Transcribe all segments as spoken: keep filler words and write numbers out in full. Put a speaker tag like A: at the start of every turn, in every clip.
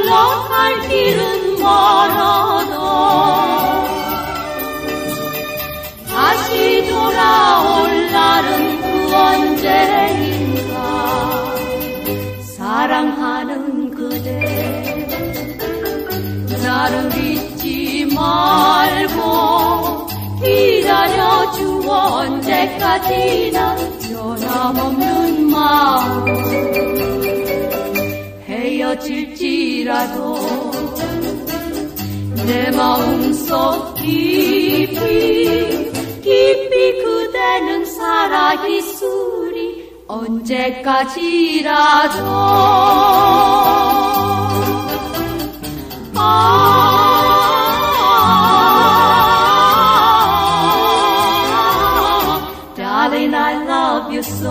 A: 물러갈 길은 멀어도 다시 돌아올 날은 그 언제인가. 사랑하는 그대 나를 잊지 말고 기다려주어. 언제까지나 변함없는 마음. 헤어질지라도 내 마음속 깊이 깊이 그대는 살아있으리. 언제까지라도. Darling, I love you so,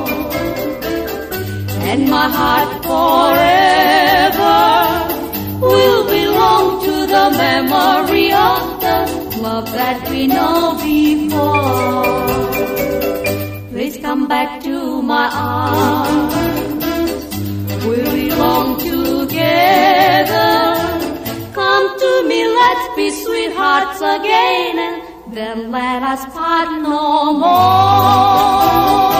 A: and my heart forever will belong to the memory of the love that we know before. Please come back to my arms, we belong together. Come to me, let's be sweethearts again, and then let us part no more.